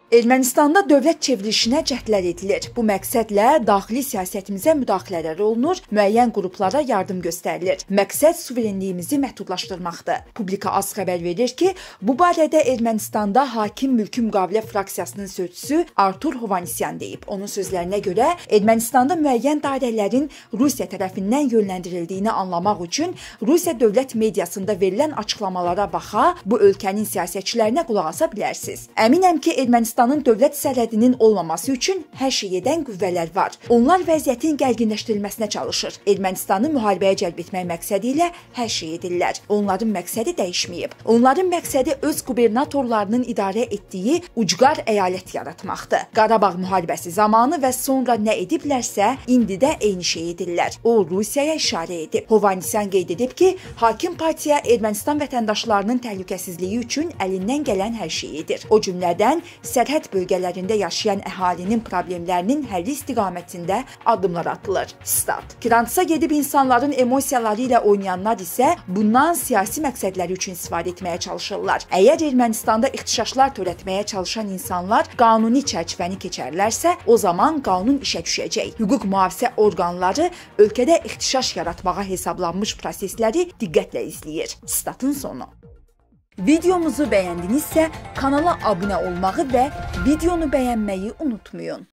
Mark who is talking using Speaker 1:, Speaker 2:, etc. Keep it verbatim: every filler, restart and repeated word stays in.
Speaker 1: Ermənistanda dövlət çevrilişinə cəhdlər edilir. Bu məqsədlə daxili siyasətimizə müdaxilələr olunur, müəyyən qruplara yardım göstərilir. Məqsəd suverenliyimizi məhdudlaşdırmaqdır. Publika az xəbər verir ki, bu barədə Ermənistanda hakim mülki müqavilə fraksiyasının sözçüsü Artur Hovhannisyan deyib. Onun sözlərinə görə Ermənistanda müəyyən dairələrin Rusiya tərəfindən yönləndirildiyini anlamaq üçün Rusiya dövlət mediasında verilən açıqlamalara baxa, bu ölkənin siyasətçilərinə qulaq asa bilərsiniz. Əminəm ki, Ermənistanın dövlət sərhədinin olmaması üçün hər şey edən qüvvələr var. Onlar vəziyyətin gərginləşdirilməsinə çalışır. Ermənistanı müharibəyə cəlb etmək məqsədi ilə hər şey edirlər. Onların məqsədi dəyişməyib. Onların məqsədi öz qubernatorlarının idarə etdiyi ucqar əyalət yaratmaqdır. Qarabağ müharibəsi zamanı və sonra nə ediblərsə, indi də eyni şey edirlər. O, Rusiyaya işarə edib. Hovhannisyan qeyd edib ki, hakim partiya Ermənistan vətəndaşlarının təhlükəsizliyi üçün əlindən gələn hər şeyi edir. O cümlədən sərhəd bölgələrində yaşayan əhalinin problemlərinin həlli istiqamətində addımlar atılır. Stat. Kirantısa gedib insanların emosiyaları ilə oynayanlar isə bundan siyasi məqsədləri üçün istifadə etməyə çalışırlar. Əgər Ermənistanda ixtişaşlar törətməyə çalışan insanlar qanuni çərçivəni keçərlərsə, o zaman qanun işə düşəcək. Hüquq mühafizə orqanları ölkədə ixtişaş yaratmağa hesablanmış prosesləri diqqətlə izləyir. Statın sonu. Videomuzu bəyəndinizsə kanala abunə olmağı və videonu bəyənməyi unutmayın.